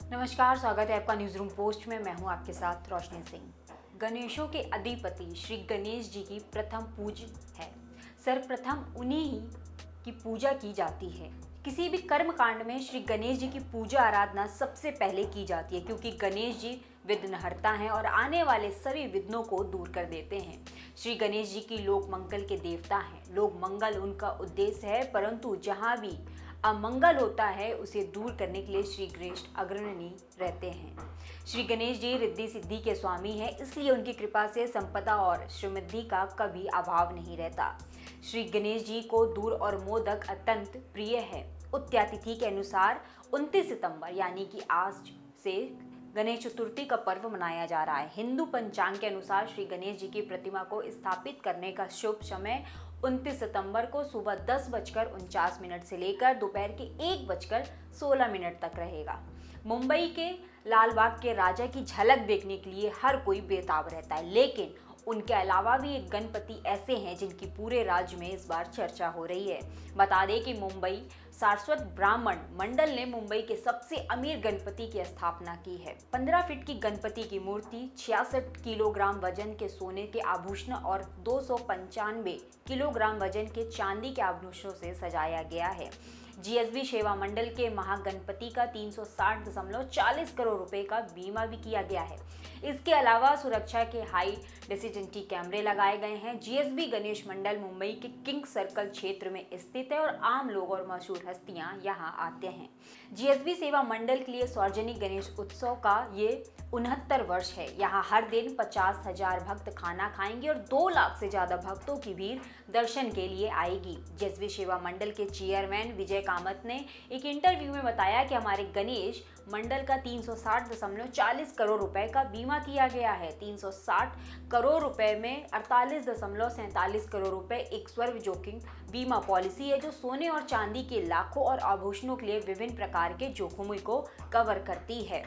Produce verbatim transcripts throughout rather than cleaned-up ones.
नमस्कार, स्वागत है आपका न्यूज रूम पोस्ट में। मैं हूं आपके साथ रोशनी सिंह। गणेशों के अधिपति श्री गणेश जी की प्रथम पूज है। सर्वप्रथम उन्हीं ही की पूजा की जाती है। किसी भी कर्म कांड में श्री गणेश जी की पूजा आराधना सबसे पहले की जाती है, क्योंकि गणेश जी विघ्नहर्ता हैं और आने वाले सभी विघ्नों को दूर कर देते हैं। श्री गणेश जी की लोक मंगल के देवता हैं। लोक मंगल उनका उद्देश्य है, परंतु जहाँ भी अमंगल होता है उसे दूर करने के लिए श्री गणेश अग्रणी रहते हैं। श्री गणेश जी रिद्धि सिद्धि के स्वामी हैं, इसलिए उनकी कृपा से संपदा और समृद्धि का कभी अभाव नहीं रहता। श्री गणेश जी को दूर और मोदक अत्यंत प्रिय है। उत्तया तिथि के अनुसार उनतीस सितंबर यानी कि आज से गणेश चतुर्थी का पर्व मनाया जा रहा है। हिंदू पंचांग के अनुसार श्री गणेश जी की प्रतिमा को स्थापित करने का शुभ समय उनतीस सितंबर को सुबह दस बजकर उनचास मिनट से लेकर दोपहर के एक बजकर सोलह मिनट तक रहेगा। मुंबई के लालबाग के राजा की झलक देखने के लिए हर कोई बेताब रहता है, लेकिन उनके अलावा भी एक गणपति ऐसे हैं जिनकी पूरे राज्य में इस बार चर्चा हो रही है। बता दें कि मुंबई सारस्वत ब्राह्मण मंडल ने मुंबई के सबसे अमीर गणपति की स्थापना की है। पंद्रह फीट की गणपति की मूर्ति छियासठ किलोग्राम वजन के सोने के आभूषण और दो सौ पंचानवे किलोग्राम वजन के चांदी के आभूषणों से सजाया गया है। जीएसबी सेवा मंडल के महागणपति का तीन सौ साठ दशमलव चालीस करोड़ रुपए का बीमा भी किया गया है। इसके अलावा सुरक्षा के हाई डेंसिटी कैमरे लगाए गए हैं। जीएसबी गणेश मंडल मुंबई के किंग सर्कल क्षेत्र में स्थित है और आम लोग और मशहूर हस्तियां यहां आते हैं। जीएसबी सेवा मंडल के लिए सार्वजनिक गणेश उत्सव का ये उनहत्तर वर्ष है। यहाँ हर दिन पचास हजार भक्त खाना खाएंगे और दो लाख से ज्यादा भक्तों की भीड़ दर्शन के लिए आएगी। जीएसबी सेवा मंडल के चेयरमैन विजय कामत ने एक इंटरव्यू में बताया कि हमारे गणेश मंडल का तीन सौ साठ दशमलव चालीस करोड़ रुपए का बीमा किया गया है। तीन सौ साठ करोड़ रुपए में अड़तालीस दशमलव सैंतालीस करोड़ रुपए एक स्वर्व जोखिम बीमा पॉलिसी है, जो सोने और चांदी के लाखों और आभूषणों के लिए विभिन्न प्रकार के जोखिमों को कवर करती है।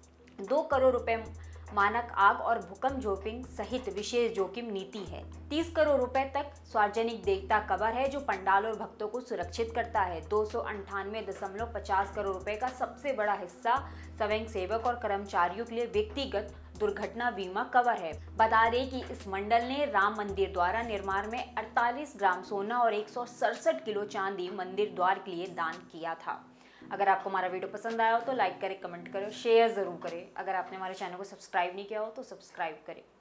दो करोड़ रुपए मानक आग और भूकंप जोखिम सहित विशेष जोखिम नीति है। तीस करोड़ रुपए तक सार्वजनिक देयता कवर है, जो पंडाल और भक्तों को सुरक्षित करता है। दो सौ अंठानवे दशमलव पचास करोड़ रुपए का सबसे बड़ा हिस्सा स्वयं सेवक और कर्मचारियों के लिए व्यक्तिगत दुर्घटना बीमा कवर है। बता दें कि इस मंडल ने राम मंदिर द्वारा निर्माण में अड़तालीस ग्राम सोना और एक सौ सड़सठ किलो चांदी मंदिर द्वार के लिए दान किया था। अगर आपको हमारा वीडियो पसंद आया हो तो लाइक करें, कमेंट करें, शेयर ज़रूर करें। अगर आपने हमारे चैनल को सब्सक्राइब नहीं किया हो तो सब्सक्राइब करें।